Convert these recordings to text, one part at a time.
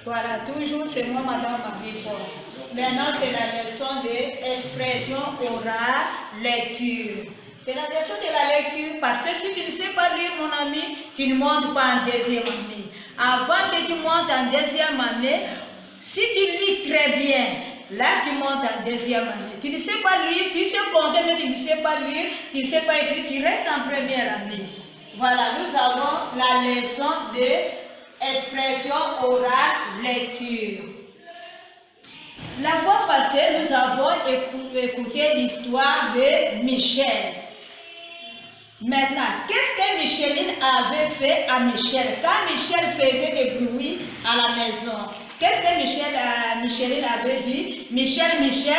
Voilà, toujours c'est moi, Madame Marie-Paul. Maintenant, c'est la leçon de expression orale, lecture. C'est la leçon de la lecture parce que si tu ne sais pas lire, mon ami, tu ne montes pas en deuxième année. Avant que tu montes en deuxième année, si tu lis très bien, là tu montes en deuxième année. Tu ne sais pas lire, tu sais compter, mais tu ne sais pas lire, tu ne sais pas écrire, tu restes en première année. Voilà, nous avons la leçon de expression orale, lecture. La fois passée, nous avons écouté l'histoire de Michel. Maintenant, qu'est-ce que Micheline avait fait à Michel? Quand Michel faisait des bruits à la maison, qu'est-ce que Micheline avait dit? Michel,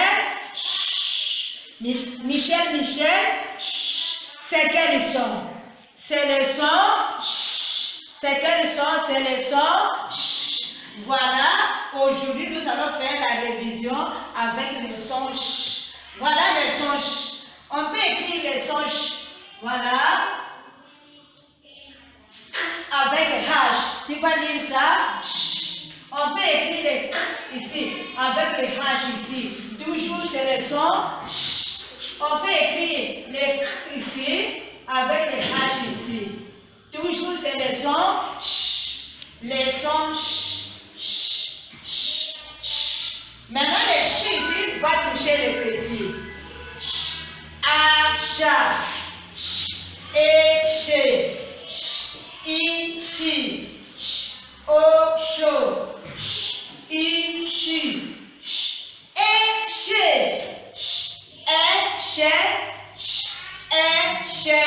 chut. Michel, chut. C'est quel son? C'est le son, chut. C'est quel son? C'est le son, chut. Voilà, aujourd'hui nous allons faire la révision avec le son chut. Voilà le son chut. On peut écrire le son chut. Voilà. Avec H. Tu vas lire ça. Chut. On peut écrire ici. Avec le H ici. Toujours c'est le son chut. On peut écrire le ici. Avec le H ici. Toujours c'est le son chut. Le son chut. Maintenant, le chut ici va toucher le petit. A, chat. E, che. I, chi. O, cho. I, chi. E, che. E, che. E, che.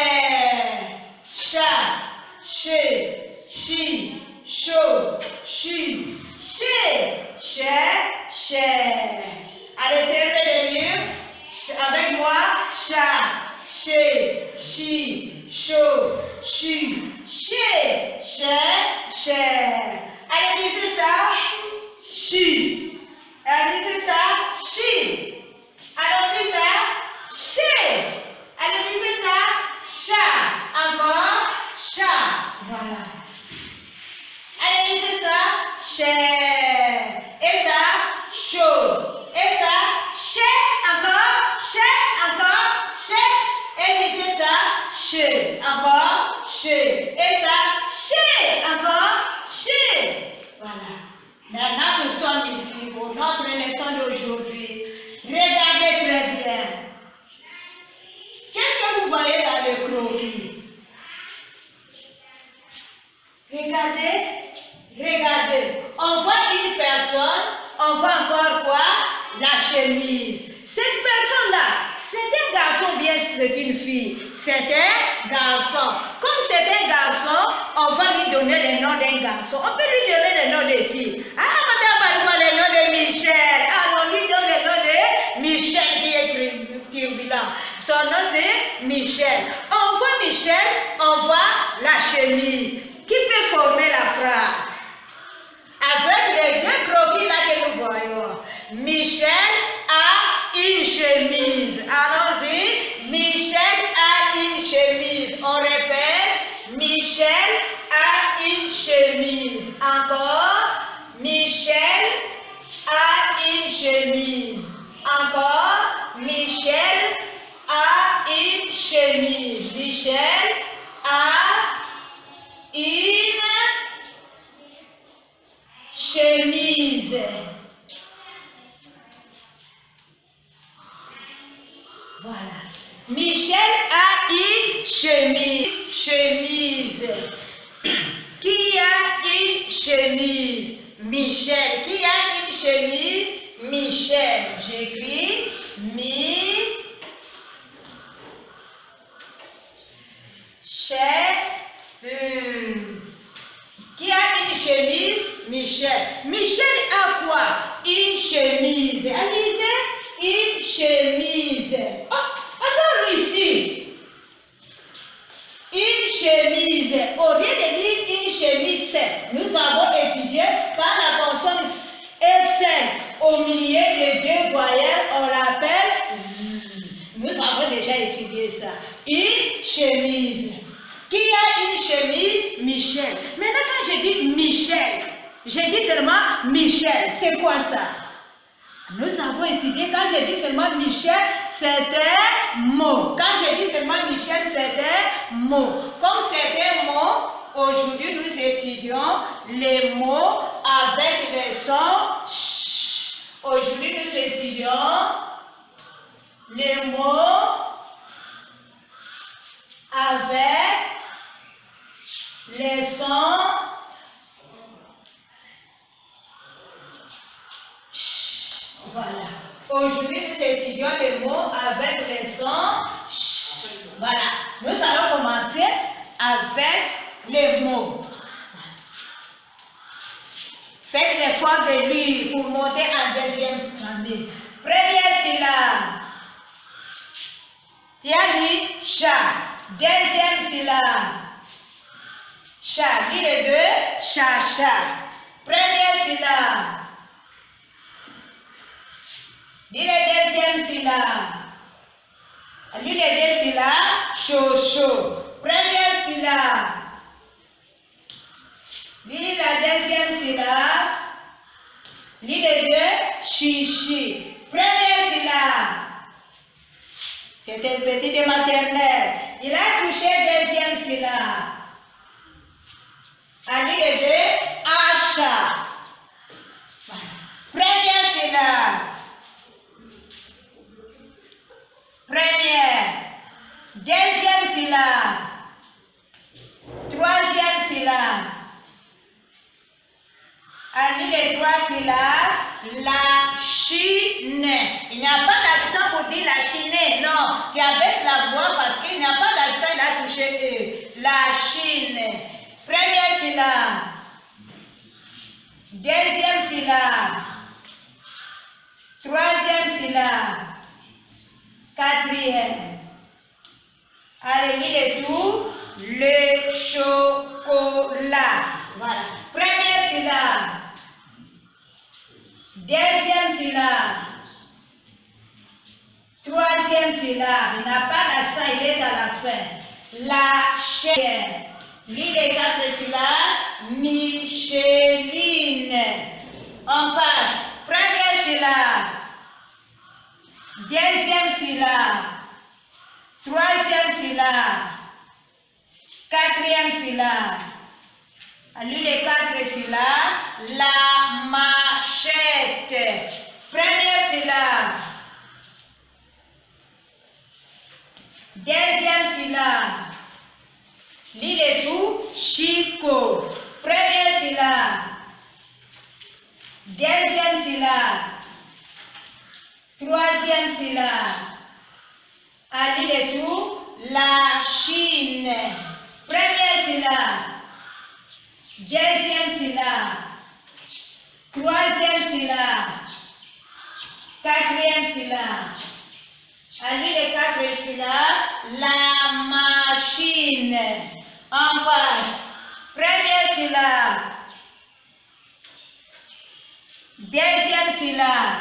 Cha, che. Chi, cho. Chi. Che, che. Allez, servez le mieux. Avec moi, chat, che, chi, cho, chu, che, che. Allez, lisez ça, chi. Allez, lisez ça, chi. Alors, lisez ça, che. Allez, lisez ça, chat. Encore, chat. Voilà. Allez, lisez ça, che. Et ça, chaud. Et ça, che. Encore, che. Et lisez ça, che. Encore, che. Et ça, che. Encore, che. Voilà. Maintenant, nous sommes ici pour notre leçon d'aujourd'hui. Regardez très bien. Qu'est-ce que vous voyez dans le croquis? Regardez. Regardez. On voit une personne, on voit encore quoi? La chemise. Cette personne-là, c'est un garçon, bien c'est une fille. C'est un garçon. Comme c'est un garçon, on va lui donner le nom d'un garçon. On peut lui donner le nom de qui? Ah, madame, pas le nom de Michel. Ah, on lui donne le nom de Michel qui est turbulent. Son nom c'est Michel. On voit Michel, on voit la chemise. Qui peut former la phrase? Avec les deux croquis là que nous voyons. Michel a une chemise. Allons-y. Michel a une chemise. On répète. Michel a une chemise. Encore. Michel a une chemise. Encore. Michel a une chemise. Michel a une chemise. Voilà. Michel a une chemise. Chemise. Qui a une chemise? Michel. Qui a une chemise? Michel. J'écris Qui a une chemise? Michel. Michel a quoi? Une chemise. Lisez. Une chemise. Oh, attends ici. Une chemise. Au lieu de dire une chemise, nous avons étudié par la consonne S au milieu des deux voyelles, on l'appelle Z. Nous avons déjà étudié ça. Une chemise. Qui a une chemise? Michel. Maintenant, quand je dis Michel, J'ai dit seulement Michel. C'est quoi ça? Nous avons étudié, quand j'ai dit seulement Michel, c'était mot. Quand j'ai dit seulement Michel, c'était mot. Comme c'était mot, aujourd'hui nous étudions les mots avec les sons ch. Aujourd'hui nous étudions les mots avec les sons ch. Voilà. Aujourd'hui nous étudions les mots avec les sons ch. Voilà. Nous allons commencer avec les mots. Faites l'effort de lire pour monter en deuxième année. Première syllabe. Tu as dit chat. Deuxième syllabe. Chat. Dis les deux. Chat, chat. Première syllabe. Dis les deuxième syllabe. Dis les deux syllabes. Chaud, chaud. Première syllabe. Dis la deuxième syllabe. Dis les deux. Chichi. Première syllabe. C'est un petit de maternelle. Il a touché deuxième syllabe. Dis les deux. Achat. Première syllabe. Première. Deuxième syllabe. Troisième syllabe. Dis les trois syllabes. La Chine. Il n'y a pas d'accent pour dire la Chine. Non, tu abaisses la voix parce qu'il n'y a pas d'accent, il a touché E. La Chine. Première syllabe. Deuxième syllabe. Troisième syllabe. Quatrième. Allez, mis les tout. Le chocolat. Voilà. Première syllabe. Deuxième syllabe. Troisième syllabe. Il n'a pas d'accent, il est à la fin. La chaîne. Lis les quatre syllabes. Micheline. On passe. Première syllabe. Deuxième syllabe. Troisième syllabe. Quatrième syllabe. Lis les quatre syllabes. La machette. Première syllabe. Deuxième syllabe. Lis les tout. Chico. Première syllabe. Deuxième syllabe. Troisième syllabe. Lis les tout. La Chine. Première syllabe. Deuxième syllabe. Troisième syllabe. Quatrième syllabe. Lis les quatre syllabes. La machine. On passe. Première syllabe. Deuxième syllabe.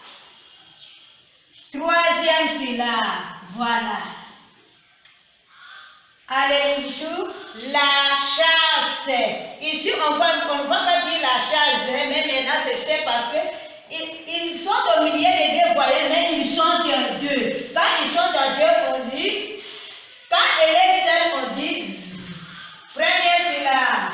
Troisième syllabe. Voilà. Allez, la chasse. Ici, on ne va pas dire la chasse, mais maintenant c'est fait parce que ils sont au milieu des deux voyelles, mais ils sont dans deux. Quand ils sont dans deux, on dit s. Quand elle est seule, on dit z. Première syllabe.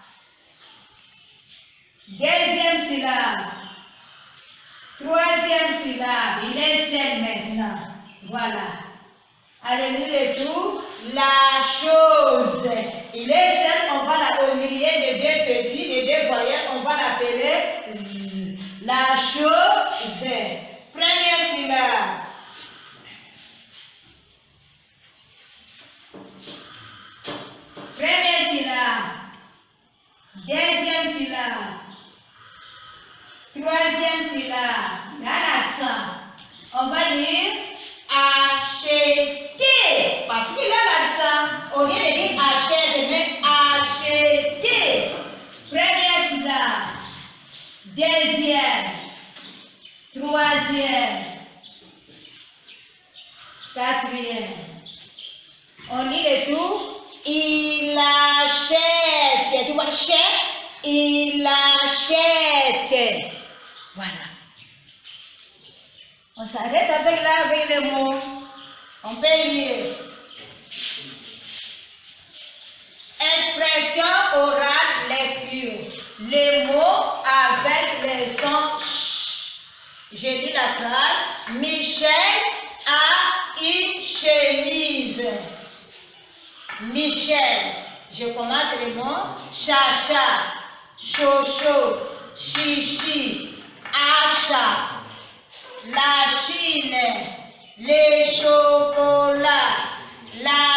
Deuxième syllabe. Troisième syllabe. Il est seul maintenant. Voilà. Allez, nous les tout. La chose. Il est seul, on va la au milieu des deux petits, des deux voyelles, on va l'appeler z. La chose. Première syllabe. Première syllabe. Deuxième syllabe. Troisième syllabe. Dans l'accent. On va dire acheter. Parce qu'il a l'accent. Au lieu de dire acheter, mais acheter. Première syllabe. Deuxième. Troisième. Quatrième. On lit le tout. Il achète. Tu vois, chèque. il achète. Voilà. On s'arrête avec les mots. On peut lire. Expression orale, lecture. Les mots avec les sons ch. J'ai dit la phrase. Michel a une chemise. Michel. Je commence les mots. Chacha, chocho, chichi, achat. La Chine, les chocolats, la